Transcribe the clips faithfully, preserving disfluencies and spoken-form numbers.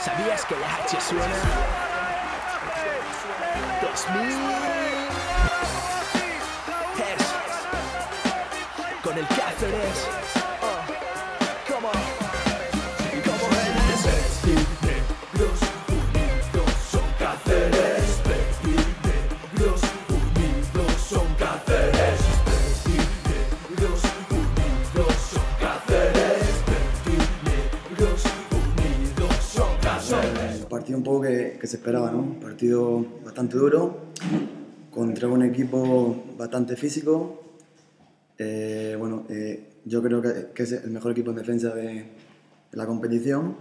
¿Sabías que la H suena? dos mil Hertz con el Cáceres. Oh, come on. ¿Cómo es? Negros unidos son Cáceres. Negros unidos son Cáceres. Negros unidos son Cáceres. Negros unidos son Cáceres. El partido un poco que, que se esperaba, ¿no? Un partido bastante duro, contra un equipo bastante físico. Eh, bueno, eh, yo creo que, que es el mejor equipo en defensa de, de la competición.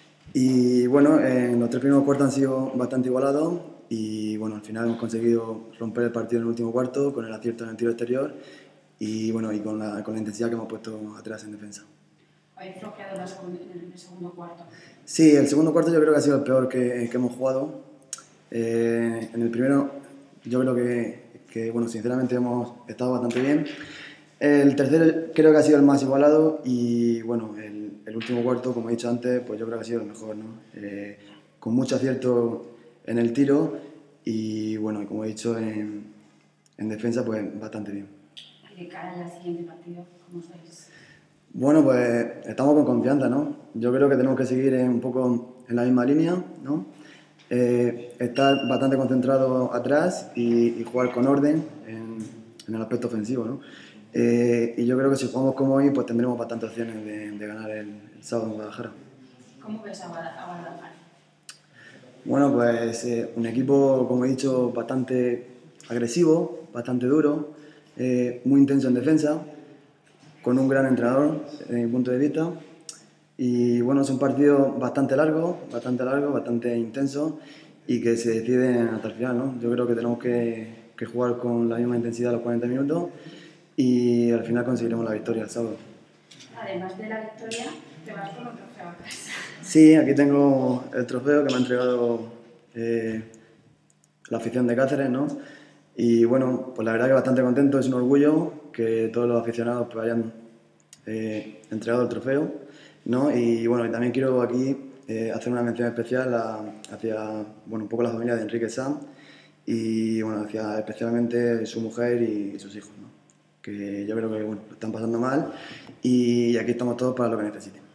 Y bueno, en los tres primeros cuartos han sido bastante igualados y bueno, al final hemos conseguido romper el partido en el último cuarto con el acierto en el tiro exterior y bueno, y con la, con la intensidad que hemos puesto atrás en defensa. ¿Habéis flojeado en el segundo cuarto? Sí, el segundo cuarto yo creo que ha sido el peor que, que hemos jugado. Eh, en el primero yo creo que, que bueno, sinceramente hemos estado bastante bien. El tercero creo que ha sido el más igualado y bueno, el, el último cuarto, como he dicho antes, pues yo creo que ha sido el mejor, ¿no? Eh, con mucho acierto en el tiro y bueno, como he dicho, en, en defensa pues bastante bien. ¿Y de cara al siguiente partido, cómo estáis? Bueno, pues estamos con confianza, ¿no? Yo creo que tenemos que seguir en, un poco en la misma línea, ¿no? Eh, estar bastante concentrado atrás y, y jugar con orden en, en el aspecto ofensivo, ¿no? Eh, y yo creo que si jugamos como hoy, pues tendremos bastantes opciones de, de ganar el, el sábado en Guadalajara. ¿Cómo ves a Guadalajara? Bueno, pues eh, un equipo, como he dicho, bastante agresivo, bastante duro, eh, muy intenso en defensa, con un gran entrenador, desde mi punto de vista. Y bueno, es un partido bastante largo, bastante largo, bastante intenso y que se decide hasta el final, ¿no? Yo creo que tenemos que, que jugar con la misma intensidad los cuarenta minutos y al final conseguiremos la victoria el sábado. Además de la victoria, te vas con un trofeo a casa. Sí, aquí tengo el trofeo que me ha entregado eh, la afición de Cáceres, ¿no? Y bueno, pues la verdad que bastante contento, es un orgullo que todos los aficionados pues, hayan eh, entregado el trofeo, ¿no? Y bueno, y también quiero aquí eh, hacer una mención especial a, hacia, bueno, un poco la familia de Enrique Sanz y bueno, hacia especialmente su mujer y, y sus hijos, ¿no? Que yo creo que bueno, lo están pasando mal y aquí estamos todos para lo que necesiten.